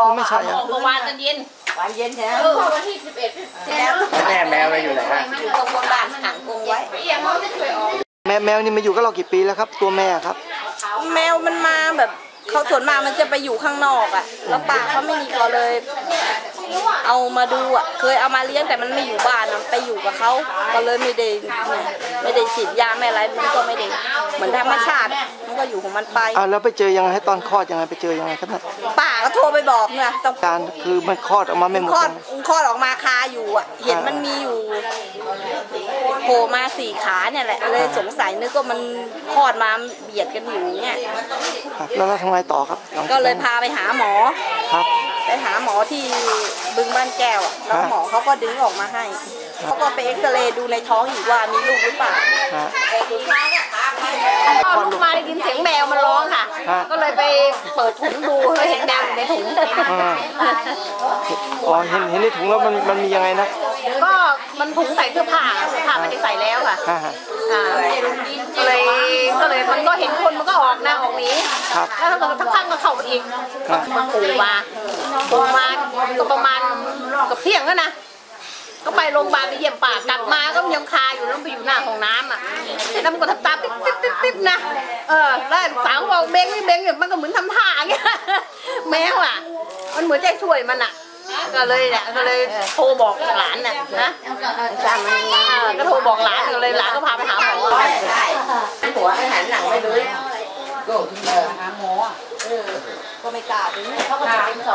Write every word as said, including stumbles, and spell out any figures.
ไม่ใช่เมื่อวานตอนเย็นวันเย็นใช่ไหมวันที่สิบเอ็ดแม่แมวไปอยู่ไหนฮะอยู่ตรงบนบ้านขังกรงไว้แมวแมวนี่มาอยู่กับเรากี่ปีแล้วครับตัวแม่ครับแมวมันมาแบบเขาส่วนมากมันจะไปอยู่ข้างนอกอ่ะแล้วป่าเขาไม่มีก็เลยเอามาดูอ่ะเคยเอามาเลี้ยงแต่มันไม่อยู่บ้านไปอยู่กับเขาก็เลยไม่ได้ไม่ได้ฉีดยาไม่อะไรมันก็ไม่ได้เหมือนธรรมชาติมันก็อยู่ของมันไปอ่าแล้วไปเจอยังไงตอนคลอดยังไงไปเจอยังไงครับป่าก็โทรไปบอกเนี่ยต้องการคือมันคลอดออกมาไม่หมดคลอดคลอดออกมาคาอยู่อ่ะเห็นมันมีอยู่โผล่มาสี่ขาเนี่ยแหละเลยสงสัยนึกว่ามันคลอดมาเบียดกันอยู่เนี่ยแล้วเราทำไงต่อครับก็เลยพาไปหาหมอครับไปหาหมอที่บึงบ้านแก้วแล้วหมอเขาก็ดึงออกมาให้เขาก็ไปเอ็กซเรย์ดูในท้องอีกว่ามีลูกหรือเปล่าพอลูกมาได้ยินเสียงแมวมันร้องค่ะก็เลยไปเปิดถุงดูเลยเห็นดำในถุงอ๋อเห็นเห็นในถุงแล้วมันมันมียังไงนะก็มันถุงใส่เสื้อผ้าเสื้อผ้าไม่ได้ใส่แล้วค่ะก็เลยก็เลยมันก็เห็นคนมันก็ออกนะออกนี้แล้วก็ทั้งข้างก็เข้าอีกมันปูมาปูมาก็ประมาณกับเที่ยงแล้วนะก็ไปโรงพยาบาลไปเยี่ยมป่ากลับมาก็ยังคาอยู่แล้วไปอยู่หน้าห้องน้ำอ่ะแล้วมันก็ทำตาปิ๊บปิ๊บปิ๊บปิ๊บนะเออแล้วสาวบอกเบ้งไม่เบ้งมันก็เหมือนทำท่าอย่างเงี้ยแมวอ่ะมันเหมือนใจช่วยมันอ่ะก็เลยเนี่ยก็เลยโทรบอกหลานน่ะนะก็โทรบอกหลานก็เลยหลานก็พาไปหาหมอหัวให้หันหลังไปเลยก็หาหมอก็ไม่กล้าดึงเขาก็จะเป็นสอง